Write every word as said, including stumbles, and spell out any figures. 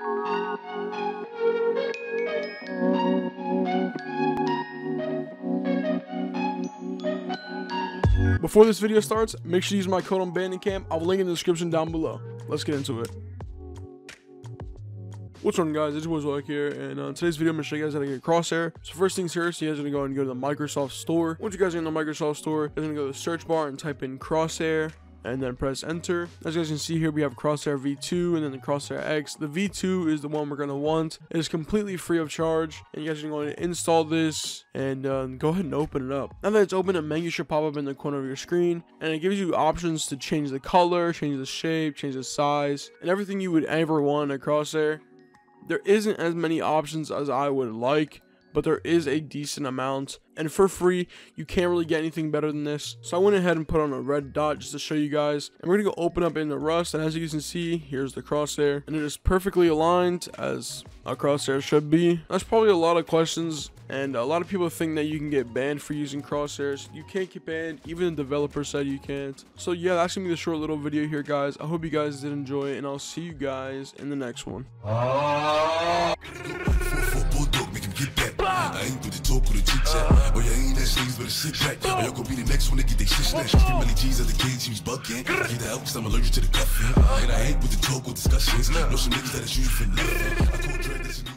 Before this video starts, make sure you use my code unbannable. I'll link in the description down below. Let's get into it. What's up, guys? It's Like here, and uh, today's video I'm gonna show you guys how to get Crosshair. So first things first, you guys are gonna go and go to the Microsoft Store. Once you guys are in the Microsoft Store, you're gonna go to the search bar and type in Crosshair, and then press enter. As you guys can see here, we have Crosshair V two and then the Crosshair X. The V two is the one we're gonna want. It is completely free of charge, and you guys are going to install this and uh, go ahead and open it up. Now that it's open, a menu should pop up in the corner of your screen, and it gives you options to change the color, change the shape, change the size, and everything you would ever want in a Crosshair. There isn't as many options as I would like, but there is a decent amount, and for free you can't really get anything better than this. So I went ahead and put on a red dot just to show you guys, and we're gonna go open up in the Rust, and as you can see, here's the Crosshair, and it is perfectly aligned as a Crosshair should be. That's probably a lot of questions, and a lot of people think that you can get banned for using Crosshairs. You can't get banned, even the developer said you can't. So yeah, that's gonna be the short little video here, guys. I hope you guys did enjoy it, and I'll see you guys in the next one. I ain't with the talk or the chit chat. Oh, yeah, ain't that slaves, but a sit back. Oh, y'all gon' be the next one to get they shit snatched. Three million G's as a kid, she was bucking. Get the out, cause I'm allergic to the cuffing. And I ain't with the talk or discussions. Know some niggas that is used for nothing. I told Dre that's a